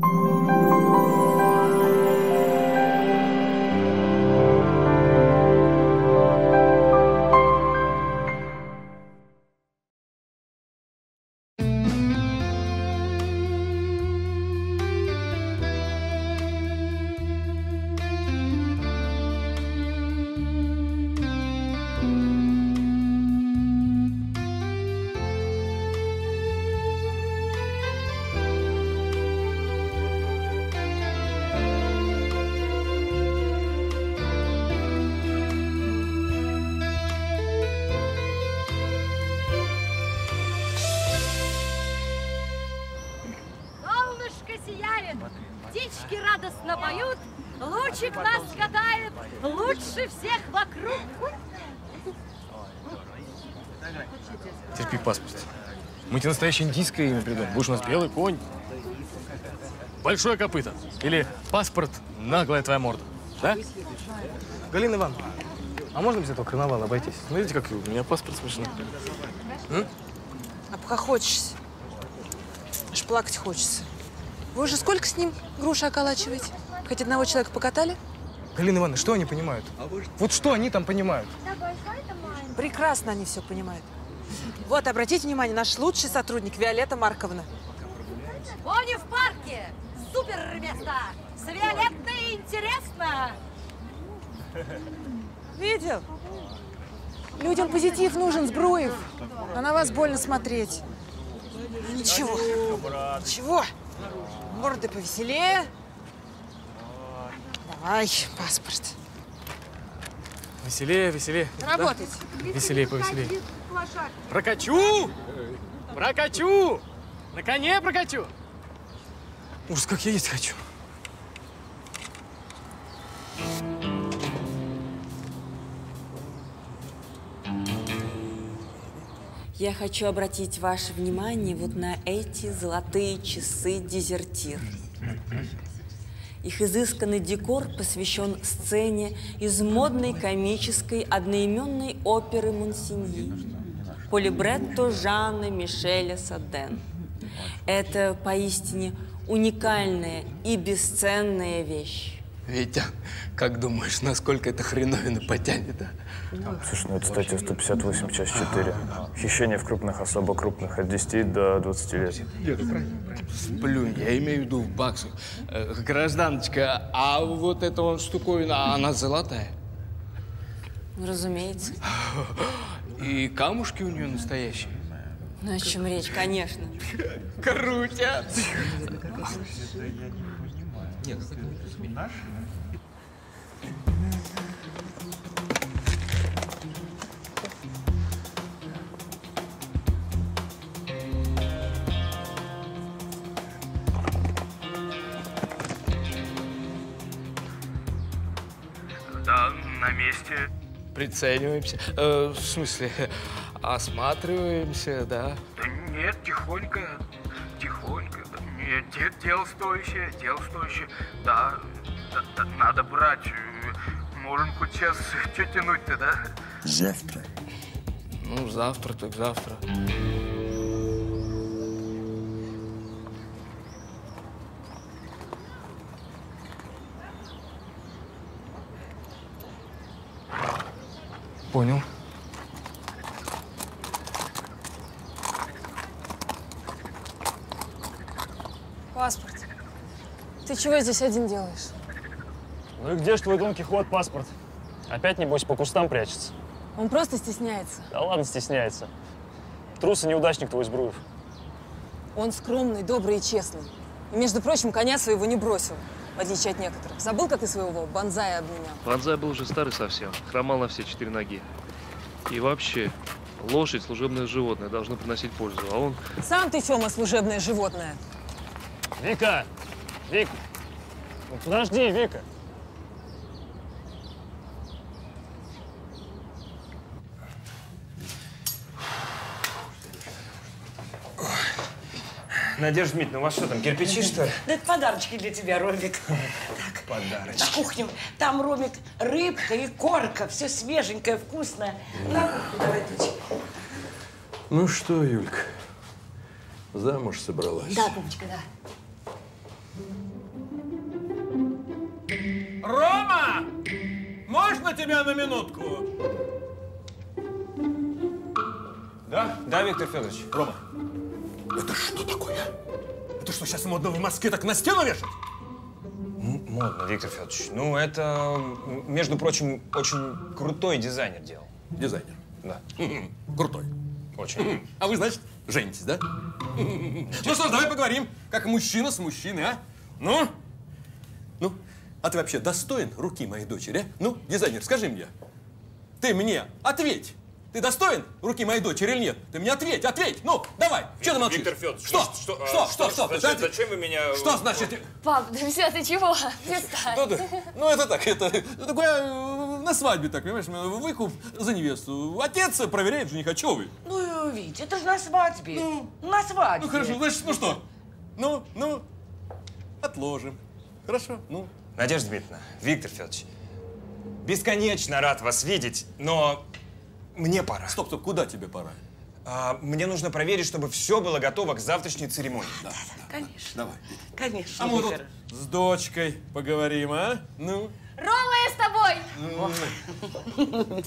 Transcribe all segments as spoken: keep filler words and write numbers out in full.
Птички радостно поют, лучик нас катает лучше всех вокруг. Терпи, паспорт. Мы тебе настоящее индийское имя придумаем. Будешь у нас белый конь. Большое копыто. Или паспорт, наглая твоя морда. Да? Галина Ивановна, а можно без этого карнавала обойтись? Смотрите, как у меня паспорт смешной. М? Обхохочешься. Аж плакать хочется. Вы уже сколько с ним груши околачиваете? Хоть одного человека покатали? Галина Ивановна, что они понимают? Вот что они там понимают? Прекрасно они все понимают. Вот, обратите внимание, наш лучший сотрудник Виолетта Марковна. Пони в парке! Супер место! С Виолеттой интересно! Видел? Людям позитив нужен, Збруев. А на вас больно смотреть. Ну, ничего, ничего. Морды повеселее. Давай, паспорт. Веселее, веселее. Работайте. Да? Веселее, повеселее. Прокачу! Прокачу! На коне прокачу! Ужас, как я есть хочу. Я хочу обратить ваше внимание вот на эти золотые часы «Дезертир». Их изысканный декор посвящен сцене из модной комической одноименной оперы Монсеньи по либретто Жана Мишеля Соден. Это поистине уникальная и бесценная вещь. Витя, как думаешь, насколько эта хреновина потянет, а? Слушай, ну это статья сто пятьдесят восемь, часть четыре. Хищение в крупных, особо крупных, от десяти до двадцати лет. Сплюнь, я имею в виду в баксах. Э, гражданочка, а вот эта вот штуковина, она золотая? Разумеется. И камушки у нее настоящие? Ну, о чем речь, конечно. Крутят! Нет, Да, на месте. прицениваемся. Э, в смысле, осматриваемся, да? Да нет, тихонько, тихонько. Нет, де- дело стоящее, дело стоящее. Да, да, да, надо брать. Можем хоть сейчас что тянуть-то, да? Завтра. Ну, завтра так завтра. Понял. Паспорт. Ты чего здесь один делаешь? Ну и где ж твой Дон Кихот паспорт? Опять, небось, по кустам прячется. Он просто стесняется. Да ладно, стесняется. Трус и неудачник твой, Збруев. Он скромный, добрый и честный. И, между прочим, коня своего не бросил, в отличие от некоторых. Забыл, как ты своего бонзая обменял? Бонзай был уже старый совсем, хромал на все четыре ноги. И вообще, лошадь – служебное животное, должно приносить пользу, а он… Сам ты, Фёма, служебное животное. Вика! Вика! Ну, подожди, Вика! Надежда Дмитриевна, у вас что там, кирпичи, что ли? Да это подарочки для тебя, Ромик. Так, Подарочки. на кухню. Там, Ромик, рыбка и корка. Все свеженькое, вкусное. На кухню давай, дочь. Ну что, Юлька, замуж собралась? Да, Пупочка, да. Рома! Можно тебя на минутку? Да? Да, Виктор Федорович. Рома, это что такое? Это что, сейчас модно в Москве так на стену вешать? М- Модно, Виктор Федорович. Ну, это, между прочим, очень крутой дизайнер делал. Дизайнер? Да. Крутой. Очень. А вы, значит, женитесь, да? Ну что ж, давай поговорим, как мужчина с мужчиной, а? Ну? Ну, а ты вообще достоин руки моей дочери, а? Ну, дизайнер, скажи мне. Ты мне ответь. Ты достоин руки моей дочери или нет? Ты мне ответь, ответь! Ну, давай! Что ты молчишь? Виктор Федорович, Что? что- Что? а, Что? что- Что? зачем- Ты- зачем вы меня- Что значит? Пап, да все, ты чего? Перестань. Ну, да. Ну, это так, это, это такое э, на свадьбе, так, понимаешь, выкуп за невесту. Отец проверяет жениха, чего вы? Ну, Вить, это же на свадьбе. На свадьбе. Ну, хорошо, значит, ну что? Ну, ну, отложим. Хорошо, ну. Надежда Дмитриевна, Виктор Федорович, бесконечно рад вас видеть, но мне пора. Стоп, стоп, куда тебе пора? А, мне нужно проверить, чтобы все было готово к завтрашней церемонии. Да, да, Конечно. Давай. Конечно, А мы тут Виктор. с дочкой поговорим, а? Ну. Рома, я с тобой!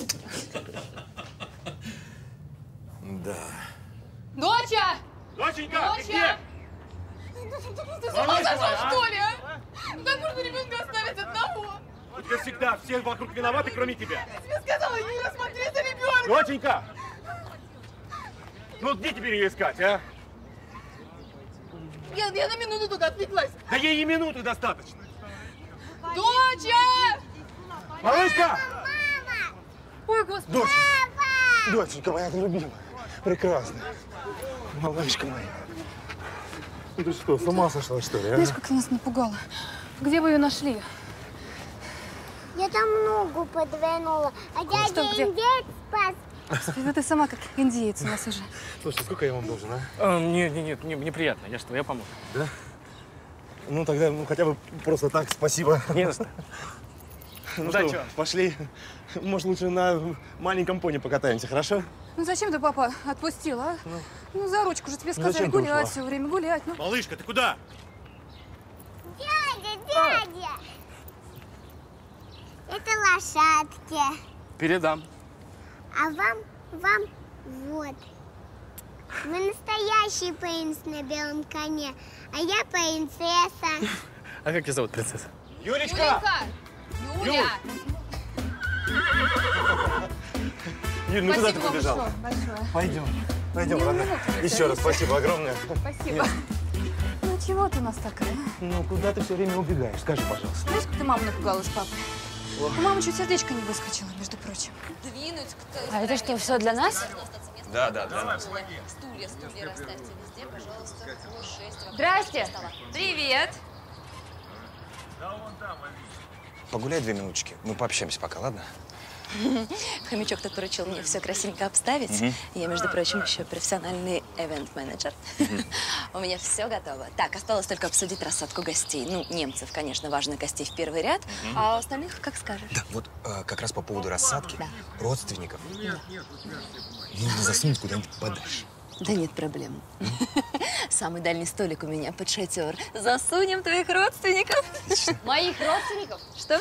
Да. Доча! Доченька, ты Доча! где? Ты с ума Малышка сошел, моя, а? что ли, а? Как можно ребенка оставить одного? У тебя всегда все вокруг виноваты, кроме тебя. Я тебе сказала, Юля, смотри за ребенком! Доченька! Ну где теперь ее искать, а? Я, я на минуту только отвлеклась. Да ей и минуты достаточно. Доча! Малышка! Ой, Господи! Дочь. Доченька моя любимая, прекрасная. Малышка моя. Ну ты что, с ума сошла, что ли, а? Знаешь, как ты нас напугала? Где вы ее нашли? Я там ногу подвернула, а дядя Что, где? индеец спас. Господи, ты сама как индеец у нас уже. Слушай, сколько я вам должен, а? А, нет, нет, нет, мне, мне приятно. Я что, я помог. Да? Ну тогда, ну хотя бы просто так, спасибо. Не за что. Ну Да что, чё? пошли. Может, лучше на маленьком пони покатаемся, хорошо? Ну зачем ты, папа, отпустил, а? Ну за ручку же тебе Ну, сказали зачем ты гулять ушла? все время, гулять. Ну. Малышка, ты куда? Дядя, дядя! Это лошадки. Передам. А вам, вам вот. Вы настоящий принц на белом коне, а я принцесса. А как тебя зовут, принцесса? Юлечка! Юля! Юль, ну куда ты Спасибо вам побежала? большое, большое. Пойдем. Пойдем, Не, родная. минуту, Еще раз спасибо огромное. Спасибо. Ну чего ты у нас такая? а? Ну, куда ты все время убегаешь? Скажи, пожалуйста. Знаешь, как ты маму напугала с папой? У мамы чуть сердечко не выскочило, между прочим. Двинуть кто А это что, все для нас? Да, да, для нас. Стулья, стулья расставьте везде, пожалуйста, по шесть вокруг Здрасте! стола. Привет! Погуляй две минуточки. Мы пообщаемся пока, ладно? Хомячок тут поручил мне все красивенько обставить. Мгм. Я, между прочим, еще профессиональный эвент-менеджер. У меня все готово. Так, осталось только обсудить рассадку гостей. Ну, немцев, конечно, важно гостей в первый ряд, Мгм. а у остальных как скажешь. Да, вот э, как раз по поводу рассадки Да. родственников. Да. Нужно засунуть куда-нибудь подальше. Да нет проблем. Самый дальний столик у меня под шатер. Засунем твоих родственников. Моих родственников? Что?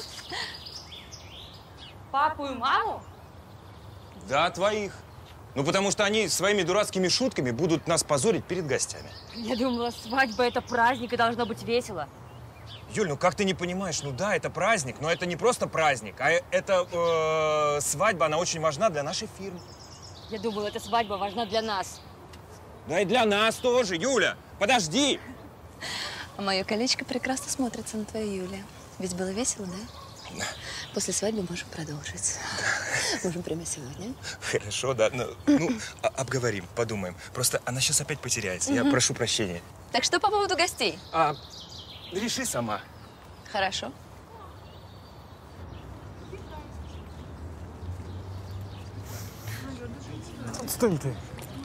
Папу и маму? Да, твоих. Ну, потому что они своими дурацкими шутками будут нас позорить перед гостями. Я думала, свадьба – это праздник, и должно быть весело. Юль, ну как ты не понимаешь? Ну да, это праздник, но это не просто праздник, а это э, свадьба, она очень важна для нашей фирмы. Я думала, эта свадьба важна для нас. Да и для нас тоже, Юля. Подожди. А мое колечко прекрасно смотрится на твоей Юле. Ведь было весело, да? Да. После свадьбы можем продолжить. Можем прямо сегодня. Хорошо, да. Ну, ну, а- обговорим, подумаем. Просто она сейчас опять потеряется. Я Мгм. прошу прощения. Так что по поводу гостей? А, реши сама. Хорошо. Отстань ты.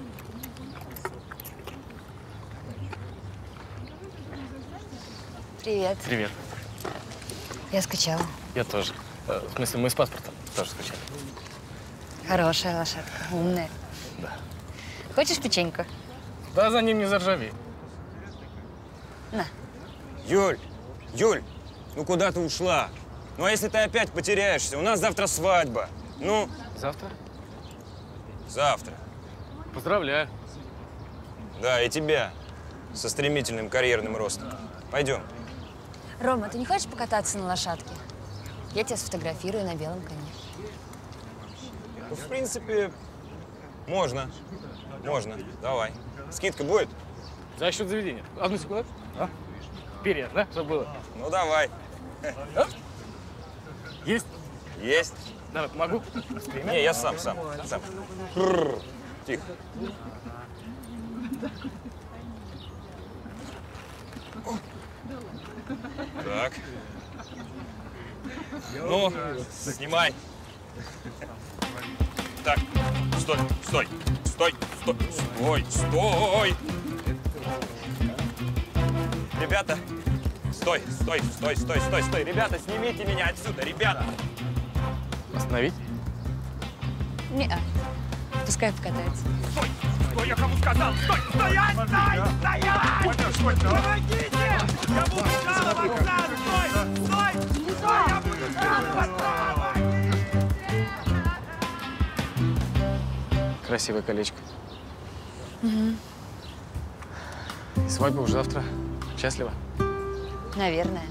Привет. Привет. Я скучала. Я тоже. Э, В смысле, мы с паспортом тоже скучали. Хорошая лошадка, умная. Да. Хочешь печеньку? Да, за ним не заржави. На. Юль, Юль, ну куда ты ушла? Ну а если ты опять потеряешься? У нас завтра свадьба. Ну? Завтра? Завтра. Поздравляю. Да, и тебя. Со стремительным карьерным ростом. Пойдем. Рома, ты не хочешь покататься на лошадке? Я тебя сфотографирую на белом коне. Ну, в принципе, можно. Можно. Давай. Скидка будет? За счет заведения. Одну секунду. А? Перья, да? Чтобы было. Ну, давай. А? Есть? Есть. Давай, помогу. Не, я сам, сам. сам. Рррр. Тихо. Так. Ну, снимай. Так, стой, стой, стой, стой, стой, стой. Ребята, стой, стой, стой, стой, стой, стой. Ребята, снимите меня отсюда, ребята. Остановить? Не-а. Пускай покатается. Стой! Стой, я кому сказал! Стой! Стоять! Стой! Стоять! Помогите! Я буду жаловаться! Стой! Стой! Стой! Я буду жаловаться! Красивое колечко. Угу. Свадьба уже завтра. Счастлива? Наверное.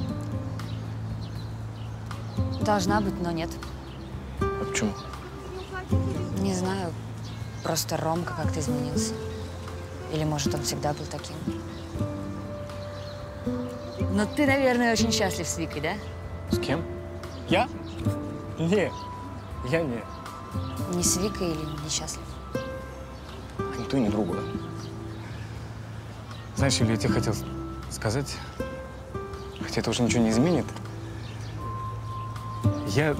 Должна быть, но нет. А почему? Не знаю. Просто Ромка как-то изменился. Или, может, он всегда был таким. Но ты, наверное, очень счастлив с Викой, да? С кем? Я? Не. Я не. Не с Викой или не счастлив? А ни то, ни другое. Знаешь, Юля, я тебе хотел сказать, хотя это уже ничего не изменит. Я…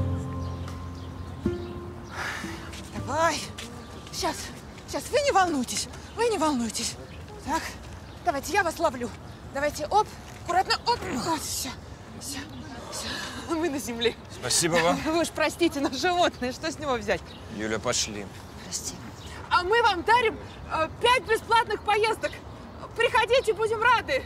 Давай. Сейчас, сейчас, вы не волнуйтесь, вы не волнуйтесь. Так, давайте, я вас ловлю. Давайте, оп, аккуратно, оп. Вот, все, все, все. Мы на земле. Спасибо вам. Вы уж простите, но животное, что с него взять? Юля, пошли. Прости. А мы вам дарим э, пять бесплатных поездок. Приходите, будем рады.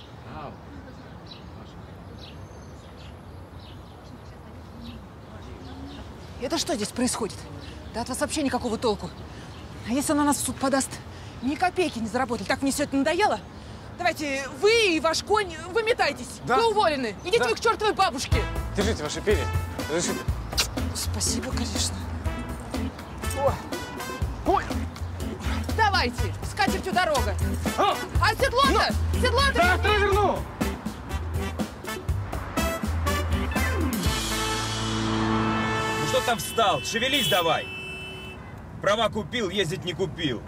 Это что здесь происходит? Да от вас вообще никакого толку. А если он на нас в суд подаст? Ни копейки не заработали. Так мне все это надоело. Давайте, вы и ваш конь, выметайтесь. Да. Вы уволены. Идите Да. вы к чертовой бабушке. Держите ваши перья. Разрешите. Спасибо, конечно. О. Ой. Давайте, с катертью дорога. А, а седло-то? Ну. Седло-то? Да, я верну. Ну что там встал? Шевелись давай. Права купил, ездить не купил.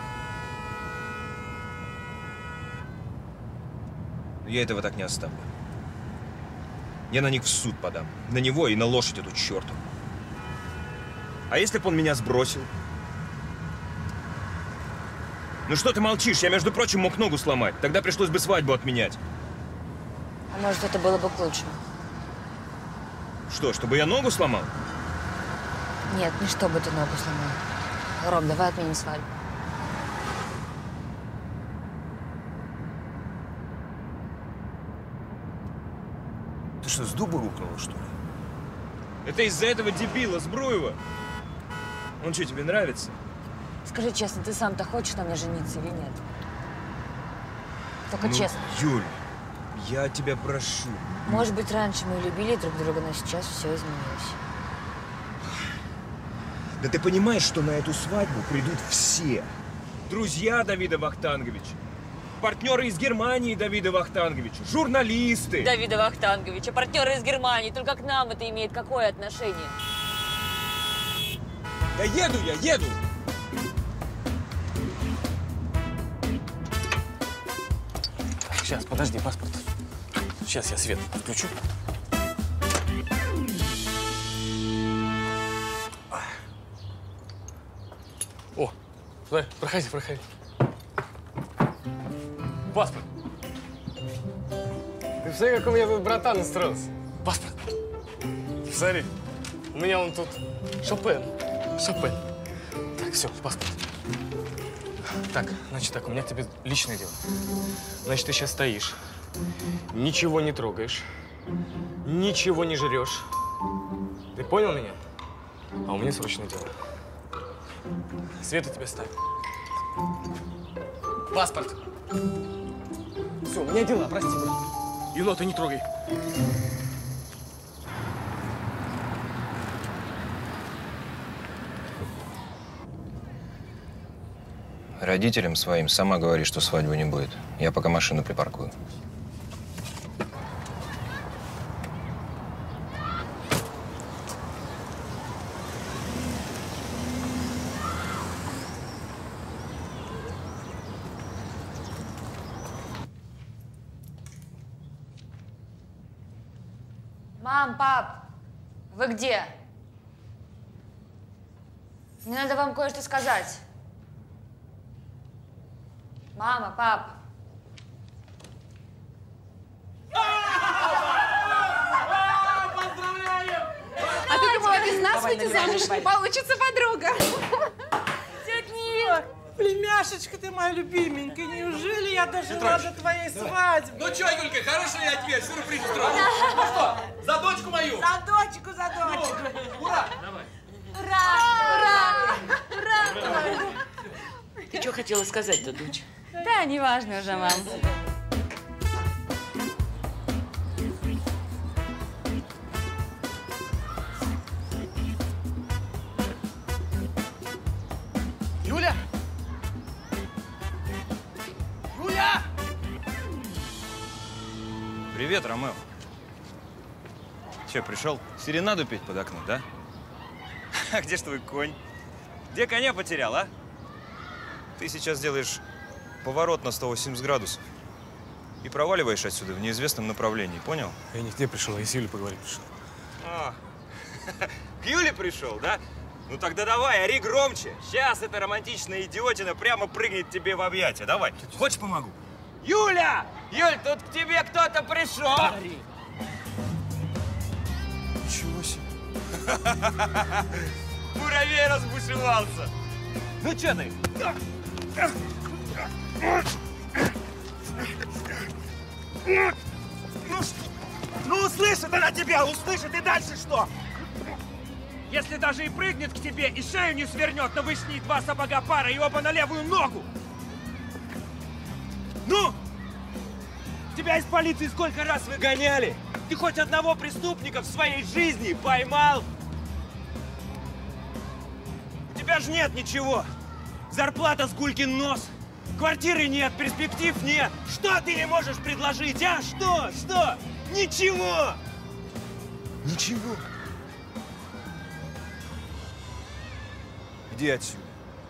Я этого так не оставлю. Я на них в суд подам. На него и на лошадь эту черту. А если бы он меня сбросил? Ну что ты молчишь? Я, между прочим, мог ногу сломать. Тогда пришлось бы свадьбу отменять. А может, это было бы к лучшему? Что, чтобы я ногу сломал? Нет, не чтобы ты ногу сломал. Ром, давай отменим свадьбу. Ты что, с дуба рухнула, что ли? Это из-за этого дебила Збруева? Он что, тебе нравится? Скажи честно, ты сам-то хочешь на мне жениться или нет? Только ну, честно. Юль, я тебя прошу. Может быть, раньше мы любили друг друга, но сейчас все изменилось. Да ты понимаешь, что на эту свадьбу придут все? Друзья Давида Вахтанговича, партнеры из Германии Давида Вахтанговича, журналисты. Давида Вахтанговича, партнеры из Германии. Только к нам это имеет какое отношение? Да еду я, еду! Сейчас, подожди, паспорт. Сейчас я свет включу. О, давай, проходи, проходи. Паспорт. Ты посмотри, как у меня тут братан настроился. Паспорт. Смотри, у меня он тут Шопен. Шопен. Так, все, паспорт. Так, значит так, у меня к тебе личное дело. Значит, ты сейчас стоишь, ничего не трогаешь, ничего не жрешь, Ты понял меня? А у меня срочное дело. Света тебе ставит. Паспорт. Все, у меня дела, прости, брат. Енота не трогай. Родителям своим сама говори, что свадьбы не будет. Я пока машину припаркую. Мам, пап, вы где? Мне надо вам кое-что сказать. Мама, пап. А ты думала, без нас выйти замуж не получится, подруга? Тетя Нина! Племяшечка ты моя любименькая, неужели я дожила до твоей свадьбы? Ну что, Юлька, хороший ответ, сюрприз устроил. Ну что, за дочку мою? За дочку, за дочку. Ура! Давай. Ура! Ура! Ура! Ты что хотела сказать-то, дочь? Да, неважно уже, мам. Юля! Юля! Привет, Ромео. Че, пришел серенаду петь под окном, да? А где ж твой конь? Где коня потерял, а? Ты сейчас делаешь поворот на сто восемьдесят градусов и проваливаешь отсюда в неизвестном направлении, понял? Я не к тебе пришел, я с Юлей поговорить пришел. А, к Юле пришел, да? Ну тогда давай, ори громче. Сейчас эта романтичная идиотина прямо прыгнет тебе в объятия. Давай. Хочешь, помогу? Юля! Юль, тут к тебе кто-то пришел! Ничего себе. Муравей разбушевался. Ну что ты? Ну, ну услышит она тебя, услышит, и дальше что? Если даже и прыгнет к тебе, и шею не свернет, но вышнит два сапога пара и оба на левую ногу. Ну? Тебя из полиции сколько раз выгоняли? Ты хоть одного преступника в своей жизни поймал? У тебя же нет ничего. Зарплата с гулькин нос. Квартиры нет, перспектив нет. Что ты ей можешь предложить, а? Что? Что? Ничего! Ничего. Иди отсюда.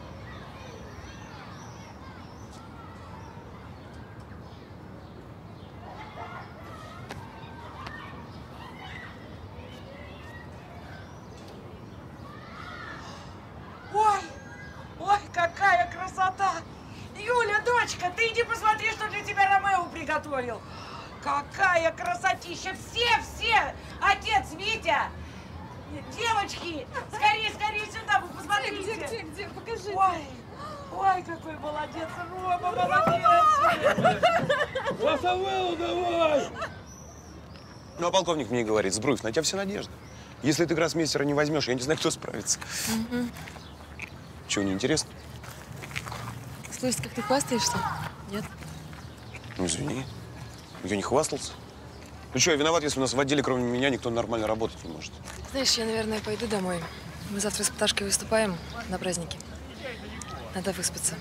Ой, ой, какая красота! Юля, дочка, ты иди посмотри, что для тебя Ромео приготовил. Какая красотища! Все, все! Отец, Витя! Девочки, скорее, скорее сюда, вы посмотрите! Где, где, где? Покажите! Ой, ой, какой молодец! Рома, молодец! Рафаэл, давай! Ну, а полковник мне говорит, Збруев, на тебя вся надежда. Если ты гроссмейстера не возьмешь, я не знаю, кто справится. Угу. Чего, неинтересно? Слушай, как ты хвастаешься? Нет? Ну, извини. Я не хвастался. Ну что, я виноват, если у нас в отделе, кроме меня, никто нормально работать не может. Знаешь, я, наверное, пойду домой. Мы завтра с Пташкой выступаем на празднике. Надо выспаться.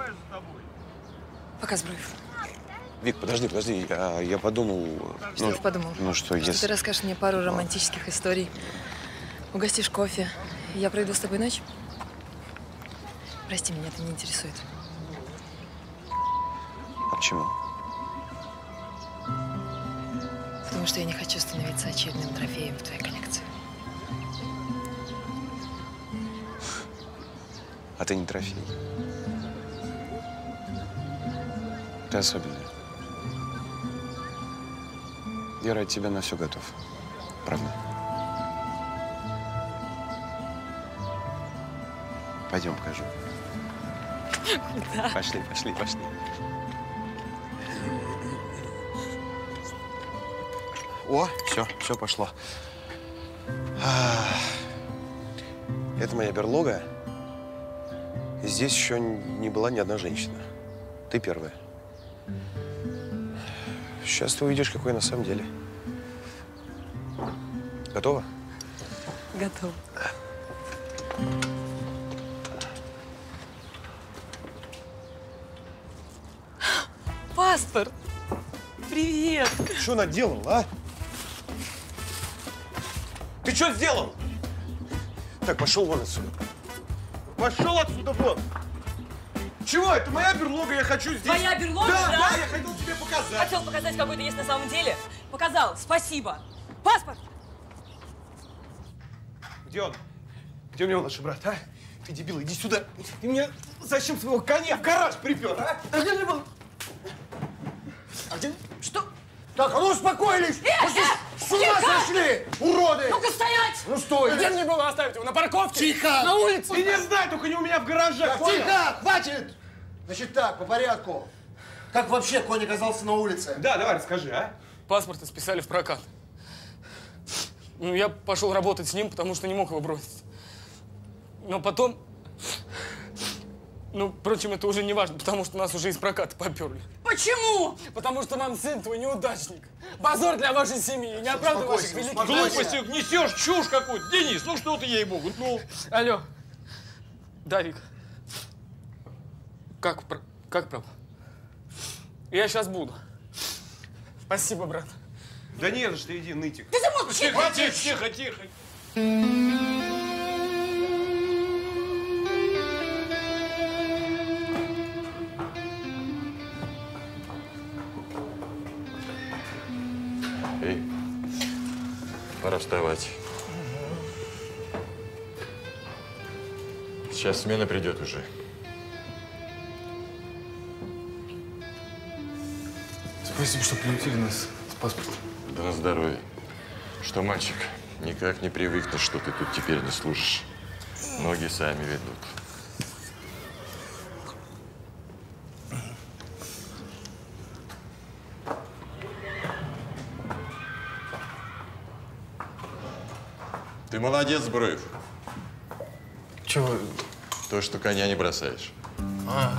Пока, Збруев. Вик, подожди, подожди. Я, я подумал… Что ну, ты подумал? Ну, что, Что если… ты расскажешь мне пару романтических историй, угостишь кофе, и я проведу с тобой ночь? Прости, меня это не интересует. Почему? Потому что я не хочу становиться очередным трофеем в твоей коллекции. А ты не трофей. Ты особенная. Я ради тебя на все готов. Правда? Пойдем, покажу. Куда? Пошли, пошли, пошли. О, все, все пошло. Это моя берлога. Здесь еще не была ни одна женщина. Ты первая. Сейчас ты увидишь, какой я на самом деле. Готова? Готова. Паспорт! Привет! Что наделал, а? Ты что сделал? Так, пошел вон отсюда. Пошел отсюда вон! Чего? Это моя берлога, я хочу здесь… Твоя берлога, да? да? Да, я хотел тебе показать. Хотел показать, какой ты есть на самом деле. Показал, спасибо. Паспорт! Где он? Где у него наш брат, а? Ты, дебил, иди сюда. Ты меня зачем своего коня в гараж припер, а? А где же был? А где? Что? Так, а ну успокоились! Э, э, с ума сошли, уроды! Ну-ка стоять! Ну стой! Где мне было оставить его? На парковке? Тихо! На улице? Ты не знай, только не у меня в гараже. Так, тихо! Хватит! Значит так, по порядку. Как вообще конь оказался на улице? Да, давай, расскажи, а? Паспорт списали в прокат. Ну, я пошел работать с ним, потому что не мог его бросить. Но потом… Ну, впрочем, это уже не важно, потому что нас уже из проката поперли. Почему? Потому что нам сын твой неудачник. Позор для вашей семьи, не оправдывай ваших великих… Глупости несешь, чушь какую-то. Денис, ну что ты, ей-богу, ну. Алло. Да, Вик. Как, про- как прав? Я сейчас буду. Спасибо, брат. Да не за что, иди, нытик. Ты замолчи! Тихо, тихо, тихо, тихо. Эй, пора вставать. Сейчас смена придет уже. Спасибо, что приютили нас с паспортом. Да на здоровье. Что, мальчик, никак не привыкнешь, что ты тут теперь не служишь. Ноги сами ведут. Ты молодец, Броев. Чего? То, что коня не бросаешь. А.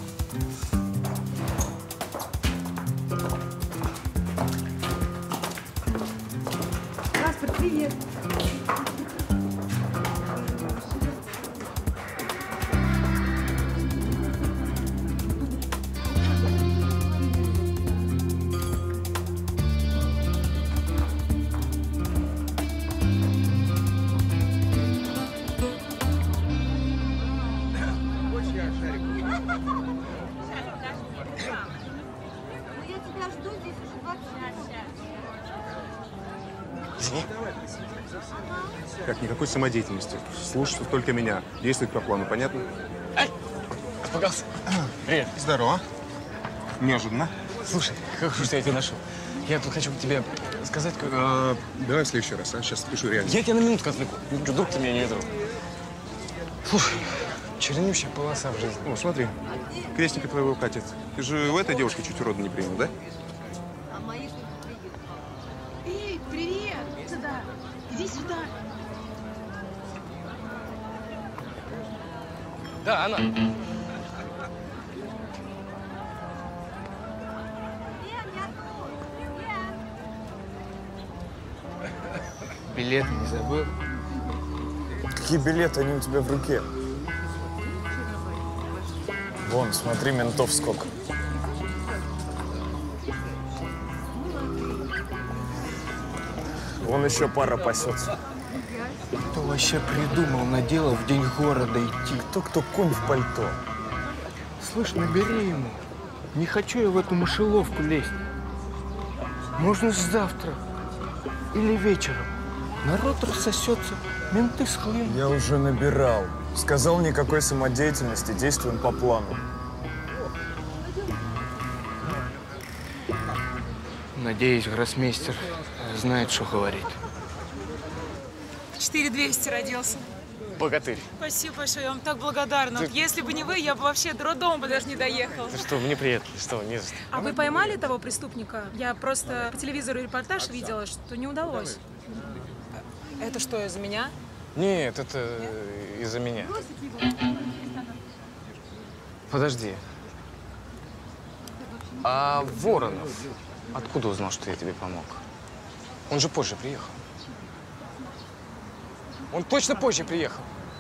Паспорт, привет. Как никакой самодеятельности. Слушаться только меня. Действовать по плану, понятно? Ай! Испугался. Привет. Здорово. Неожиданно. Слушай, как хорошо, что я тебя нашел. Я тут хочу тебе сказать, как… А, давай в следующий раз, а? Сейчас спешу реально. Я тебя на минутку отвлеку. Вдруг ты меня не видел. Слушай, чернющая полоса в жизни. О, смотри. Крестника твоего катит. Ты же у этой девушки чуть урода не принял, да? Эй, привет! Сюда! Иди сюда! Да, она. Билеты не забыл? Какие билеты? Они у тебя в руке. Вон, смотри, ментов сколько. Вон еще пара пасется. Кто вообще придумал на дело в день города идти? Кто-кто конь в пальто. Слышь, набери ему. Не хочу я в эту мышеловку лезть. Можно завтра или вечером. Народ рассосется, менты схлынут. Я уже набирал. Сказал, никакой самодеятельности, действуем по плану. Надеюсь, гроссмейстер знает, что говорит. четыре двести родился. Богатырь. Спасибо большое, я вам так благодарна. Вот если бы не вы, я бы вообще до роддома бы даже не доехала. Ты что, мне приятно, что, не за что. А вы поймали того преступника? Я просто по телевизору репортаж видела, что не удалось. Это что, из-за меня? Нет, это из-за меня. Подожди. А Воронов откуда узнал, что я тебе помог? Он же позже приехал. Он точно позже приехал.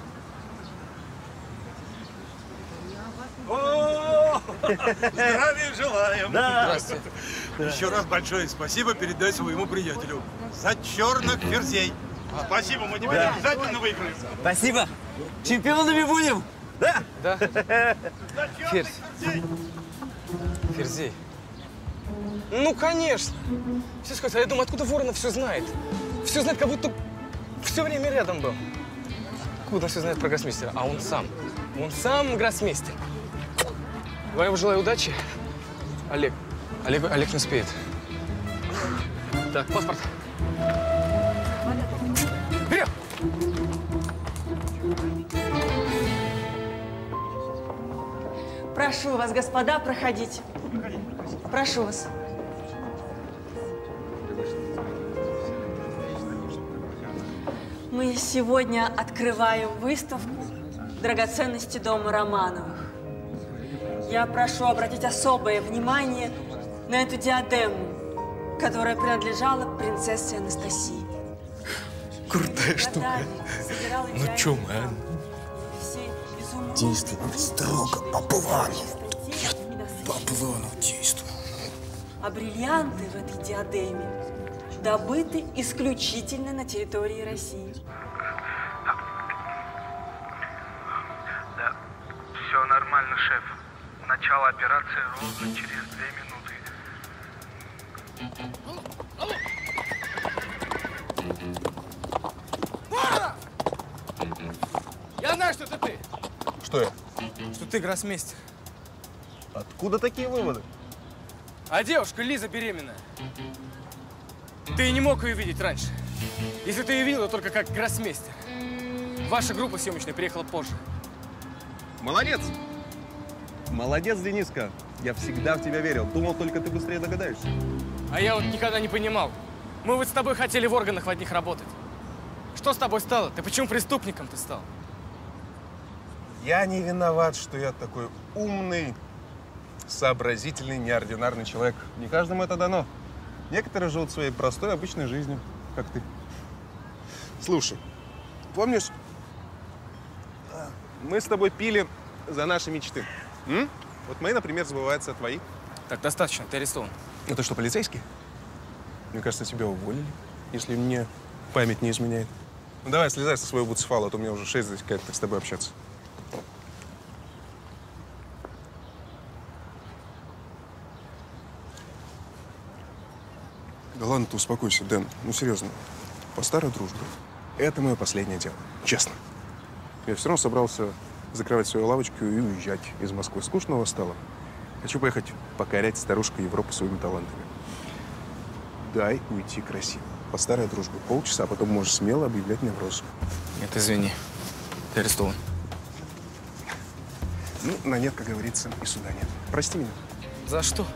О, здравия желаем! Да. Здравствуйте. Еще раз большое спасибо передай своему приятелю за черных ферзей. Спасибо, мы тебя обязательно выиграем. Спасибо. Чемпионами будем, да? Да. Ферзь. Ферзей. Ну, конечно. Все сказать, а я думаю, откуда Воронов все знает? Все знает, как будто все время рядом был. Откуда он все знает про гроссмейстера? А он сам. Он сам гроссмейстер. Я ему желаю удачи. Олег. Олег, Олег не успеет. Так, паспорт. Вперед! Прошу вас, господа, проходите. Прошу вас. Мы сегодня открываем выставку драгоценности дома Романовых. Я прошу обратить особое внимание на эту диадему, которая принадлежала принцессе Анастасии. Крутая штука. Ну чё, мы, а? Действуем строго по плану. Нет, по плану действуем. А бриллианты в этой диадеме добыты исключительно на территории России. Да, все нормально, шеф. Начало операции ровно через две минуты. Я знаю, что это ты. Что я? Что ты гроссмейстер. Откуда такие выводы? А девушка Лиза беременная. Ты не мог ее видеть раньше. Если ты ее видел, то только как гроссмейстер. Ваша группа съемочная приехала позже. Молодец! Молодец, Дениска. Я всегда в тебя верил. Думал, только ты быстрее догадаешься. А я вот никогда не понимал. Мы вот с тобой хотели в органах в одних работать. Что с тобой стало? Ты почему преступником ты стал? Я не виноват, что я такой умный, сообразительный, неординарный человек. Не каждому это дано. Некоторые живут своей простой, обычной жизнью, как ты. Слушай, помнишь, мы с тобой пили за наши мечты? М? Вот мои, например, сбываются, а твои? Так, достаточно, ты арестован. Это что, полицейский? Мне кажется, тебя уволили, если мне память не изменяет. Ну давай, слезай со своего буцефала, а то у меня уже шесть затекает, так с тобой общаться. Да ладно, ты успокойся, Дэн. Ну, серьезно. По старой дружбе. Это мое последнее дело. Честно. Я все равно собрался закрывать свою лавочку и уезжать из Москвы. Скучного стало. Хочу поехать покорять старушку Европу своими талантами. Дай уйти красиво. По старой дружбе. Полчаса, а потом можешь смело объявлять меня в розыск. Нет, извини. Ты арестован. Ну, на нет, как говорится, и суда нет. Прости меня. За что?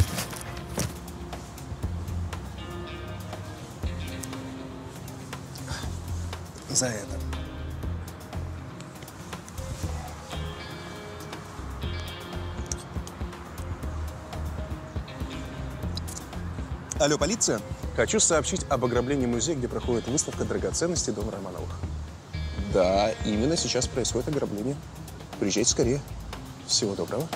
За это. Алло, полиция? Хочу сообщить об ограблении музея, где проходит выставка драгоценностей дома Романовых. Да, именно сейчас происходит ограбление. Приезжайте скорее. Всего доброго.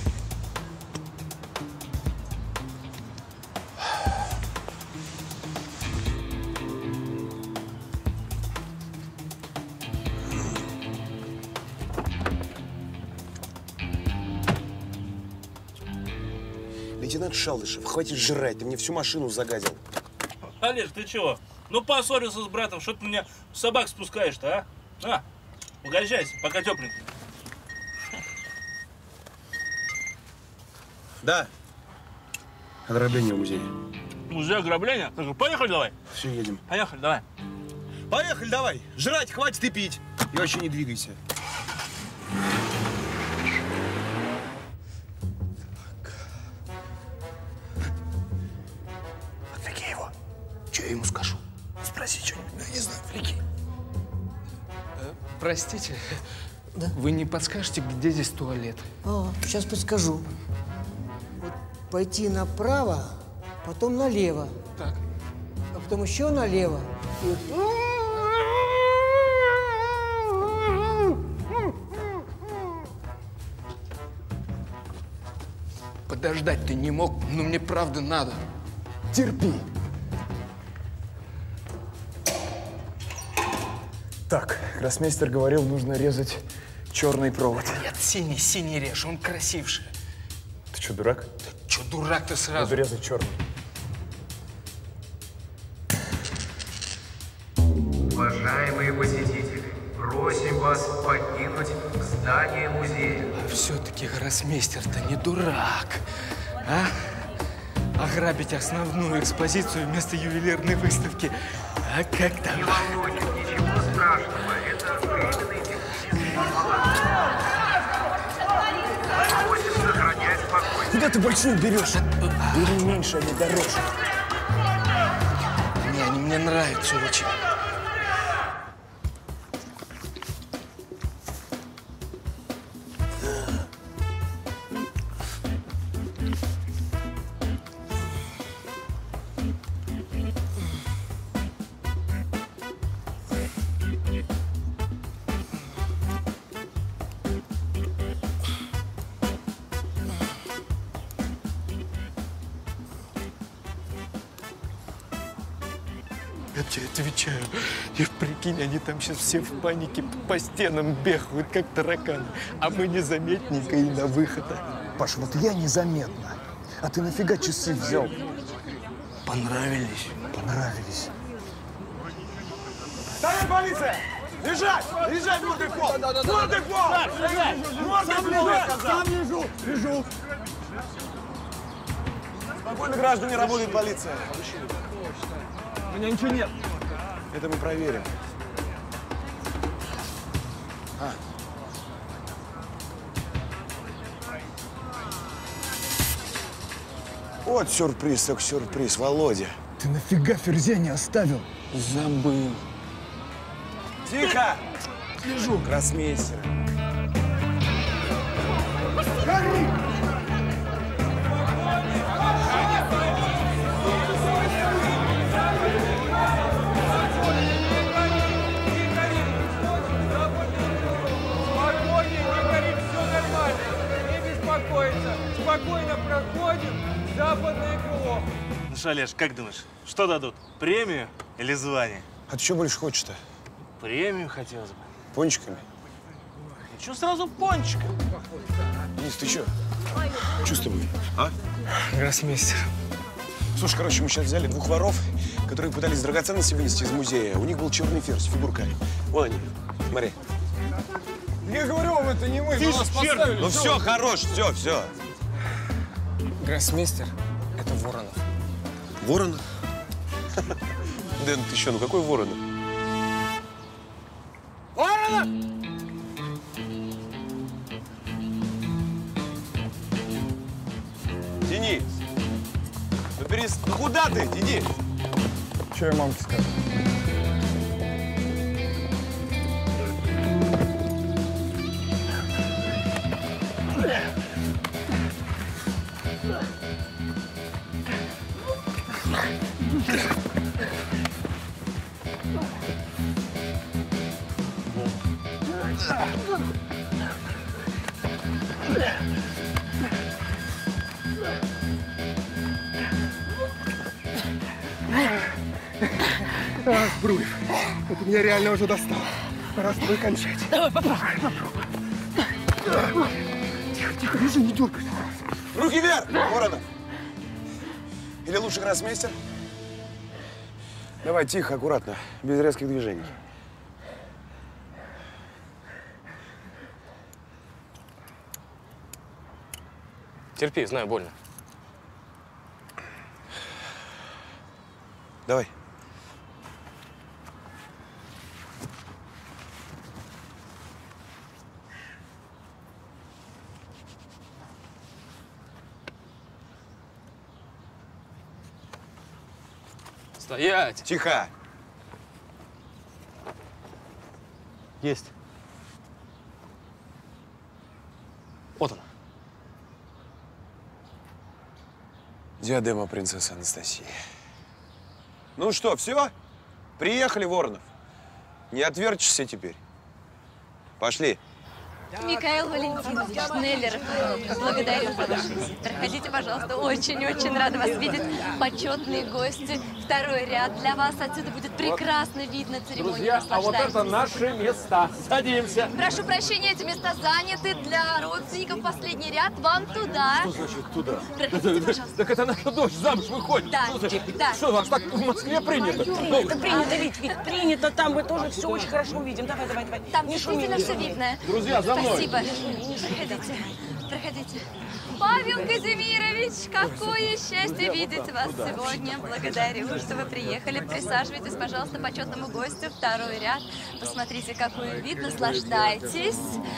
Лейтенант Шалдышев, хватит жрать, ты мне всю машину загадил. Олеж, ты чего? Ну поссорился с братом, что ты меня собак спускаешь-то, а? На, угощайся, пока тепленький. Да. Ограбление в музее. Музей ограбления? Ну, поехали давай. Все, едем. Поехали, давай. Поехали, давай. Жрать хватит и пить. И вообще не двигайся. Отвлеки его. Что я ему скажу? Спроси что-нибудь. Ну, я не знаю, отвлеки. Простите, да? Вы не подскажете, где здесь туалет? А, сейчас подскажу. Вот пойти направо, потом налево. Так. А потом еще налево. И вот... Подождать ты не мог, но мне правда надо. Терпи. Так, гроссмейстер говорил, нужно резать черный провод. Нет, синий, синий режь, он красивший. Ты что, дурак? Да что дурак ты сразу? Буду резать черный. Уважаемые посетители, просим вас покинуть здание музея. А все-таки гроссмейстер-то не дурак, а? Ограбить основную экспозицию вместо ювелирной выставки. А как там? Не волнуйтесь, ничего страшного. Это временный технический момент. Просим сохранять спокойствие. Куда ты большую берешь? Бери меньше, а не дороже. Не, они мне нравятся очень. Я тебе отвечаю. И прикинь, они там сейчас все в панике по стенам бегают, как тараканы. А мы незаметненько и на выход. Паш, вот я незаметно. А ты нафига часы взял? Понравились. Понравились. Стоять, полиция! Лежать! Лежать, мордой в пол! Мордой в пол! Мордой в пол, я сказал! Сам лежу! Лежу! Спокойно, граждане, работает полиция. У меня ничего нет. Это мы проверим. А. Вот сюрприз, так сюрприз, Володя. Ты нафига Ферзя не оставил? Забыл. Тихо! Лежу. Гроссмейстер. Гори! Спокойно проходит западное крыло. Ну что, Олеж, как думаешь, что дадут? Премию или звание? А ты что больше хочешь-то? Премию хотелось бы. Пончиками? И что сразу пончиком? Денис, ты что? Что с тобой? А? Гроссмейстер. Слушай, короче, мы сейчас взяли двух воров, которые пытались драгоценности вынести из музея. У них был черный ферзь, фигурка. Вон они. Смотри. Я говорю вам, это не мы, мы вас поставили. Ну все, хорош, все, все. Гроссмейстер – это Воронов. Воронов? Дэн, ты что, ну какой Воронов? Воронов! Денис! Ну, перес... ну куда ты, Денис? Что я мамке скажу? А, Бруев, это меня реально уже достал. Пора с тобой кончать. Давай, попробуй. Попробуй. Тихо, тихо, лежи, не дергайся. Руки вверх, Воронов! Или лучше гроссмейстер? Давай, тихо, аккуратно, без резких движений. Терпи, знаю, больно. Давай. Стоять! Тихо! Есть. Вот она. Диадема принцессы Анастасии. Ну что, все? Приехали, Воронов. Не отвертишься теперь. Пошли. Михаил Валентинович, Нелли Рафаэловна, благодарю за ваш визит. Проходите, пожалуйста, очень-очень рада вас видеть. Почетные гости, второй ряд. Для вас отсюда будет прекрасно видно церемонию. Друзья, а вот это наши места. Садимся. Прошу прощения, эти места заняты для родственников. Последний ряд вам туда. Что значит туда? Проходите, пожалуйста. Так это наша дочь замуж выходит. Да, Что значит? да. Что, аж так в Москве принято? Принято, принято, Вить, Вить, принято. Там мы тоже все очень хорошо увидим. Давай, давай, давай. Там Не шуми, действительно не все шуми. видно. Друзья, за мной. Спасибо. Проходите, проходите. Павел Казимирович, какое счастье видеть вас сегодня. Благодарю, что вы приехали. Присаживайтесь, пожалуйста, почетному гостю. Второй ряд. Посмотрите, какой вид. Наслаждайтесь.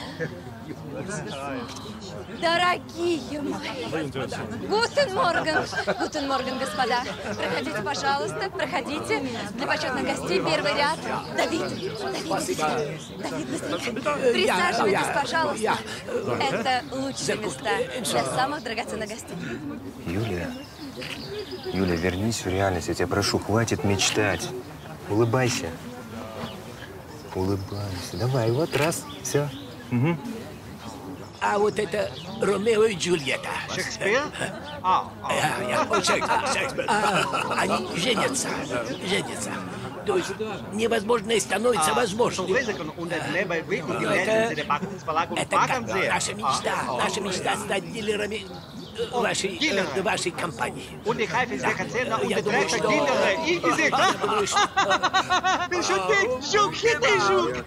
Дорогие мои. Гутен Морган. Гутен Морган, господа. Проходите, пожалуйста, проходите. Для почетных гостей первый ряд. Давид, Давид, Давид, быстрее. Присаживайтесь, пожалуйста. Это лучшие места для самых драгоценных гостей. Юлия, Юля, вернись в реальность. Я тебя прошу, хватит мечтать. Улыбайся. Улыбайся. Давай, вот раз, все. Угу. А вот это Ромео и Джульетта. Шекспир? А, Шекспир. Они женятся, женятся. То есть невозможное становится возможным. Это, это как наша мечта, наша мечта стать дилерами вашей, э, вашей компании. Да. Я думаю, что... Я думаю, что... Ты шутник, жук, хитрый жук!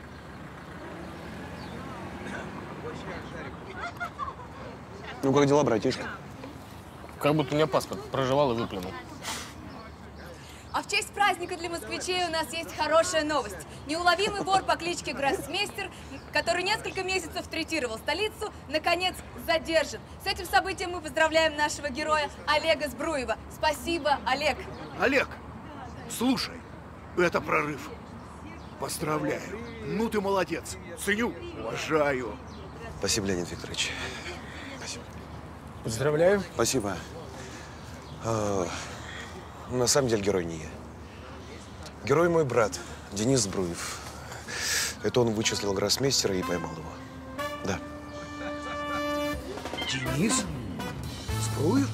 Ну, как дела, братишка? Как будто у меня паспорт проживал и выплюнул. А в честь праздника для москвичей у нас есть хорошая новость. Неуловимый вор по кличке Гроссмейстер, который несколько месяцев третировал столицу, наконец задержан. С этим событием мы поздравляем нашего героя Олега Збруева. Спасибо, Олег. Олег, слушай, это прорыв. Поздравляю. Ну ты молодец. Ценю, уважаю. Спасибо, Леонид Викторович. Спасибо. Поздравляю. Спасибо. А, на самом деле герой не я. Герой мой брат, Денис Збруев. Это он вычислил гроссмейстера и поймал его. Да. Денис? Збруев?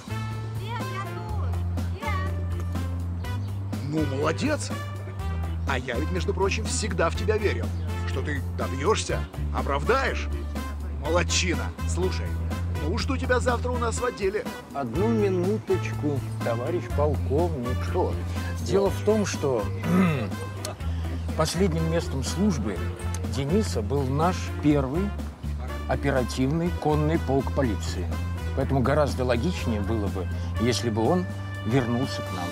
Ну, молодец. А я ведь, между прочим, всегда в тебя верил, что ты добьешься, оправдаешь. Молодчина. Слушай, ну жду тебя завтра у нас в отделе. Одну минуточку, товарищ полковник. Что? Дело в том, что последним местом службы Дениса был наш первый оперативный конный полк полиции. Поэтому гораздо логичнее было бы, если бы он вернулся к нам.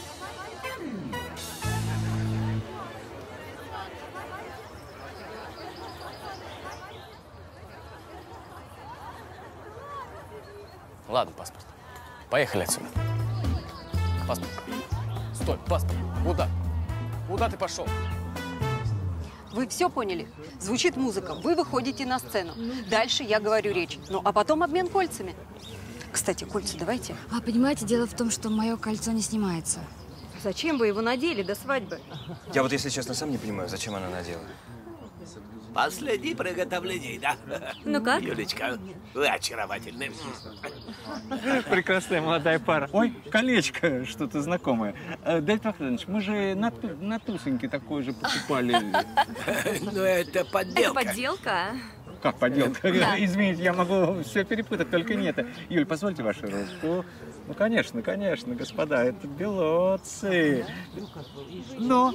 Ладно, паспорт. Поехали отсюда. Паспорт. Стой, паспорт. Куда? Куда ты пошел? Вы все поняли? Звучит музыка, вы выходите на сцену. Дальше я говорю речь. Ну, а потом обмен кольцами. Кстати, кольца давайте. А понимаете, дело в том, что мое кольцо не снимается. Зачем вы его надели до свадьбы? Я вот, если честно, сам не понимаю, зачем она надела. Последние приготовления, да? Ну как? Юлечка, вы очаровательны. Прекрасная молодая пара. Ой, колечко, что-то знакомое. Давид Вахтанович, мы же на, ту, на тусеньке такое же покупали. Ну, это подделка. Это подделка? Как подделка? Да. Извините, я могу все перепутать, только не это. Юль, позвольте вашу ручку. Ну, конечно, конечно, господа, это белоцы. Но...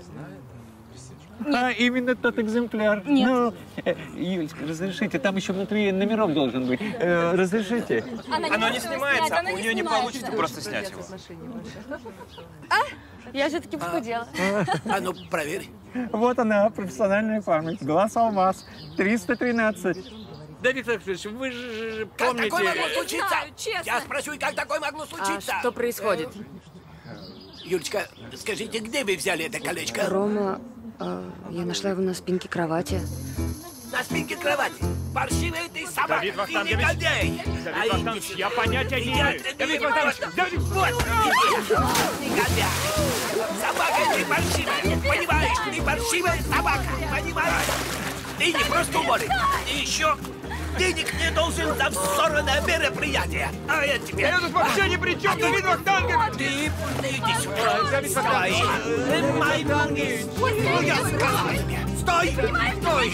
А, именно тот экземпляр. Нет. Ну, э, Юлечка, разрешите, там еще внутри номерок должен быть. Э, разрешите? Она не, Оно не снимается, снять, она у не нее не снимается. получится просто снять его. А? Я все-таки похудела. А ну, проверь. Вот она, профессиональная память. Глаз алмаз. триста тринадцать. Да, Виктор Викторович, вы же помните... Как такое могло случиться? Знаю, честно. Я спрашиваю, как такое могло случиться? А что происходит? Юлечка, скажите, где вы взяли это колечко? Рома, э, я нашла его на спинке кровати. на спинке кровати. Паршивый ты собака, Давид ты Вахтангович! негодяй. Давид Вахтангович, я понятия не имею. Давид Вахтангович! Давид! Вот, негодяй. Собака ты паршивая, понимаешь? Ты паршивая собака, понимаешь? Ты не просто уморен, ты еще денег не должен за взорванное мероприятие. А я тебе... Я тут вообще ни при чем, Давид Вахтангович! Ты, ты иди сюда. Давид Вахтангович! Стой! Май ноги! Ну, я сказал тебе! Стой! Стой!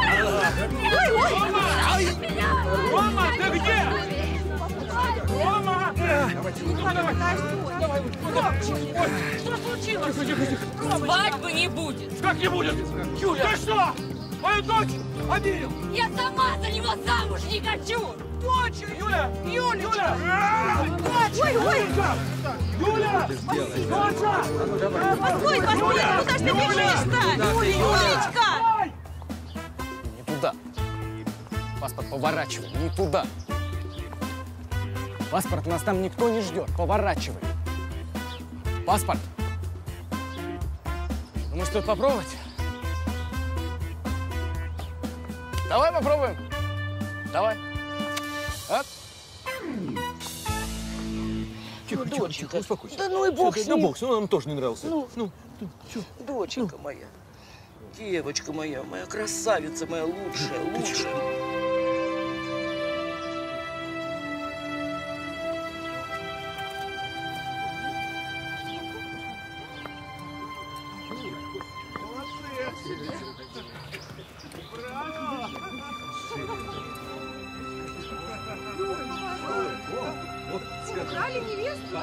Рома, ты где? Рома! Что случилось? Свадьбы не будет. Как не будет? Юля! Ты что? Мою дочь обидел! Я сама за него замуж не хочу. Дочь! Юля! Юля! Юля! Дочь! Ой, ой! Юля! Доча! Постой, постой! Куда ж ты бежишь-то? Юлечка! Не туда. Паспорт поворачивай, не туда. Паспорт, нас там никто не ждет. Поворачивай. Паспорт. Ну, может, тут попробовать? Давай попробуем. Давай. Оп. Тихо, ну, тихо, тихо, успокойся. Да ну и бог Все, с да, ним. бог с ним, он нам тоже не нравился. Ну, ну, ну что? Доченька моя, девочка моя, моя красавица, моя лучшая, лучшая. Сказали невесту?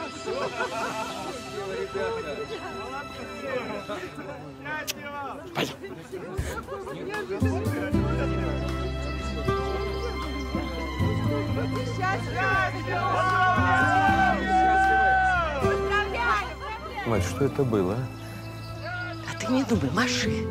Мать, что это было? А ты не думай, маши.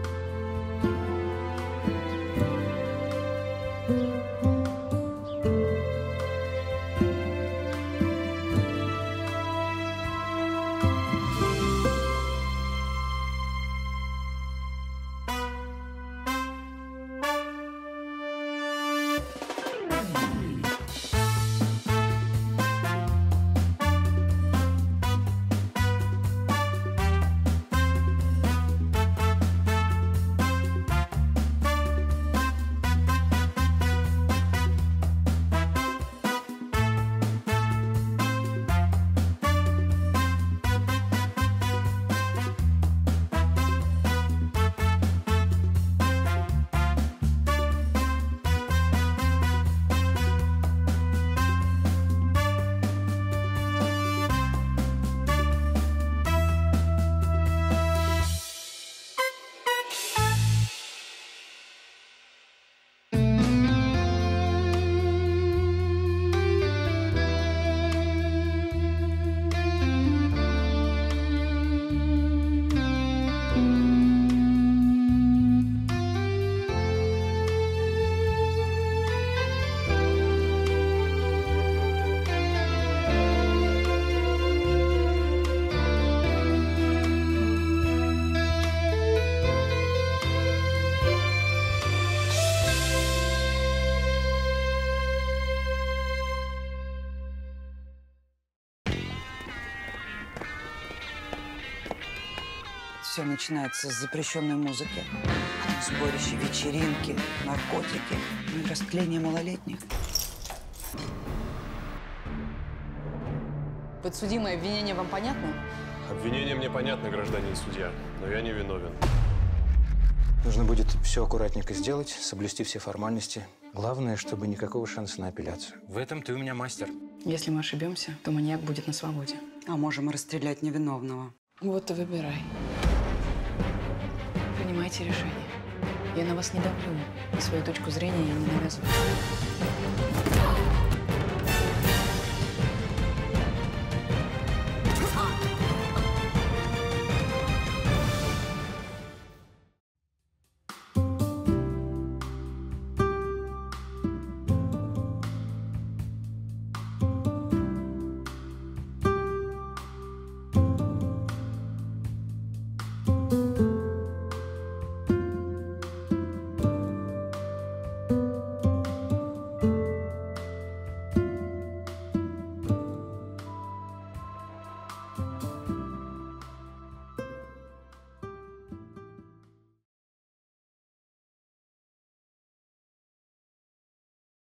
Все начинается с запрещенной музыки. Сборища, вечеринки, наркотики, ну и растление малолетних. Подсудимое, обвинение вам понятно? Обвинение мне понятно, гражданин судья, но я не виновен. Нужно будет все аккуратненько сделать, соблюсти все формальности. Главное, чтобы никакого шанса на апелляцию. В этом ты у меня мастер. Если мы ошибемся, то маньяк будет на свободе. А можем расстрелять невиновного. Вот и выбирай. Принимайте решение. Я на вас не давлю, и свою точку зрения я не навязываю.